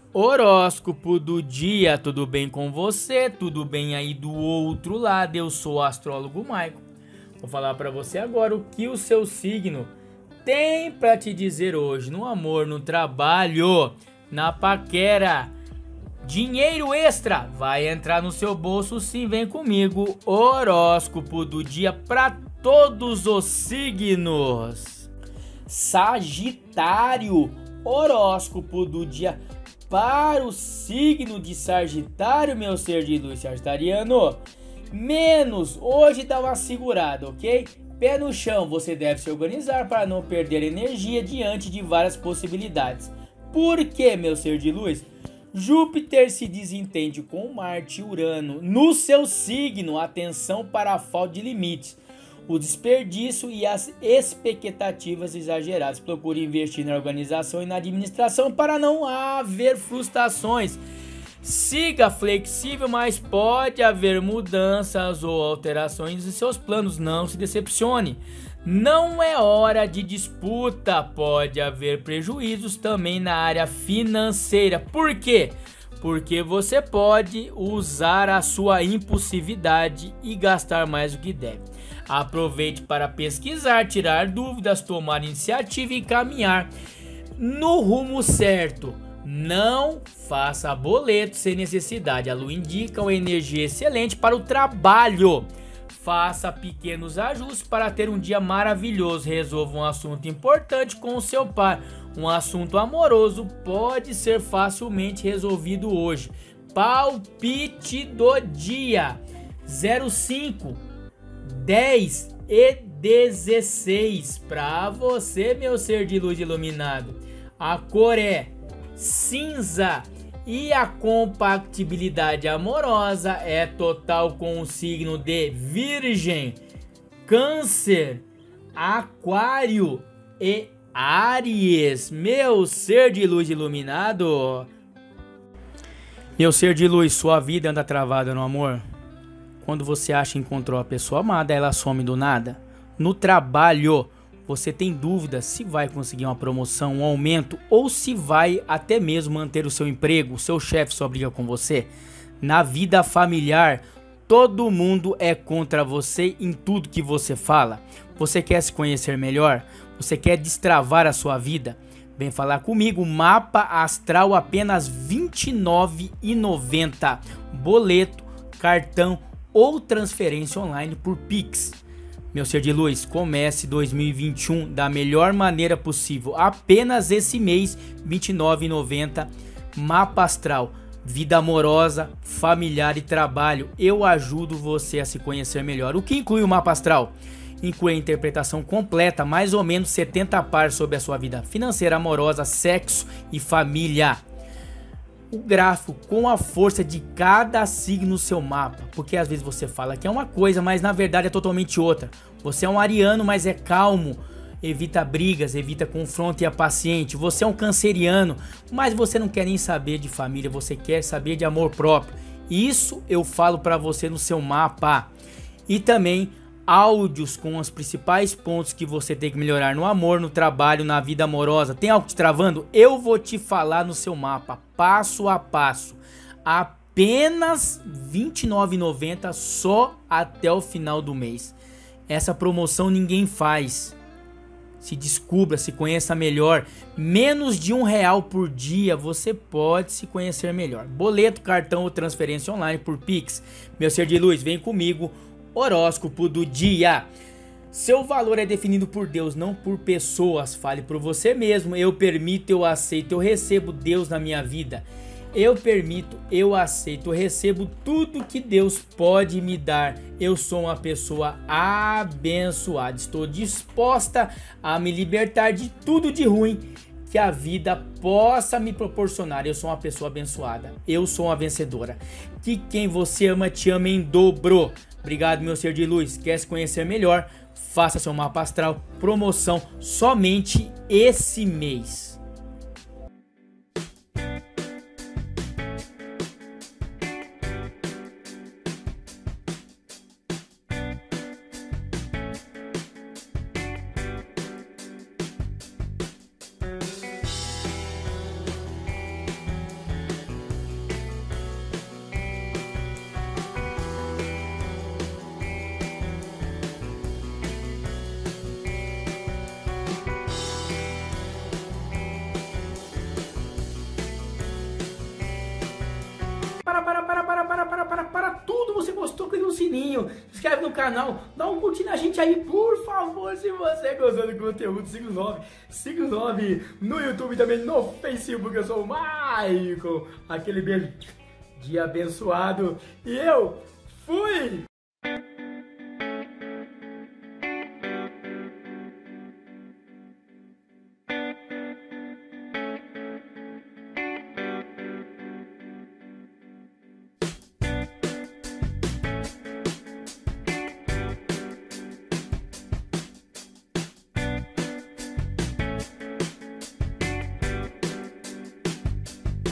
Horóscopo do dia, tudo bem com você? Tudo bem aí do outro lado? Eu sou o astrólogo Maico. Vou falar para você agora o que o seu signo tem para te dizer hoje no amor, no trabalho, na paquera. Dinheiro extra vai entrar no seu bolso, sim, vem comigo. Horóscopo do dia para todos os signos. Sagitário, horóscopo do dia para o signo de Sagitário, meu ser de luz sagitariano. Menos, hoje dá uma segurada, ok? Pé no chão, você deve se organizar para não perder energia diante de várias possibilidades. Por quê, meu ser de luz? Júpiter se desentende com Marte e Urano no seu signo. Atenção para a falta de limites, o desperdício e as expectativas exageradas. Procure investir na organização e na administração para não haver frustrações. Siga flexível, mas pode haver mudanças ou alterações em seus planos. Não se decepcione. Não é hora de disputa. Pode haver prejuízos também na área financeira. Por quê? Porque você pode usar a sua impulsividade e gastar mais do que deve. Aproveite para pesquisar, tirar dúvidas, tomar iniciativa e caminhar no rumo certo. Não faça boleto sem necessidade. A lua indica uma energia excelente para o trabalho. Faça pequenos ajustes para ter um dia maravilhoso. Resolva um assunto importante com o seu par. Um assunto amoroso pode ser facilmente resolvido hoje. Palpite do dia: 05, 10 e 16. Para você, meu ser de luz iluminado. A cor é cinza e a compatibilidade amorosa é total com o signo de Virgem, Câncer, Aquário e Áries. Meu ser de luz iluminado. Meu ser de luz, sua vida anda travada no amor? Quando você acha que encontrou a pessoa amada, ela some do nada. No trabalho, você tem dúvida se vai conseguir uma promoção, um aumento ou se vai até mesmo manter o seu emprego, o seu chefe só briga com você. Na vida familiar, todo mundo é contra você em tudo que você fala. Você quer se conhecer melhor? Você quer destravar a sua vida? Vem falar comigo. Mapa astral apenas R$ 29,90. Boleto, cartão ou transferência online por Pix. Meu ser de luz, comece 2021 da melhor maneira possível. Apenas esse mês, R$ 29,90. Mapa astral, vida amorosa, familiar e trabalho. Eu ajudo você a se conhecer melhor. O que inclui o mapa astral? Inclui a interpretação completa, mais ou menos 70 par sobre a sua vida financeira, amorosa, sexo e família. O gráfico com a força de cada signo no seu mapa, porque às vezes você fala que é uma coisa, mas na verdade é totalmente outra. Você é um ariano, mas é calmo, evita brigas, evita confronto e é paciente. Você é um canceriano, mas você não quer nem saber de família, você quer saber de amor próprio. Isso eu falo para você no seu mapa. E também áudios com os principais pontos que você tem que melhorar no amor, no trabalho, na vida amorosa. Tem algo te travando? Eu vou te falar no seu mapa, passo a passo. Apenas R$ 29,90 só até o final do mês. Essa promoção ninguém faz. Se descubra, se conheça melhor. Menos de R$ 1 por dia você pode se conhecer melhor. Boleto, cartão ou transferência online por Pix. Meu ser de luz, vem comigo. Horóscopo do dia. Seu valor é definido por Deus, não por pessoas. Fale por você mesmo. Eu permito, eu aceito, eu recebo Deus na minha vida. Eu permito, eu aceito, eu recebo tudo que Deus pode me dar. Eu sou uma pessoa abençoada. Estou disposta a me libertar de tudo de ruim que a vida possa me proporcionar. Eu sou uma pessoa abençoada. Eu sou uma vencedora. Que quem você ama te ama em dobro. Obrigado, meu ser de luz. Quer se conhecer melhor? Faça seu mapa astral. Promoção somente esse mês. sininho, se inscreve no canal, dá um curtir na gente aí, por favor, se você gostou do conteúdo, siga o 9 no YouTube também, no Facebook, eu sou o Maicon, aquele beijo, dia abençoado, e eu fui!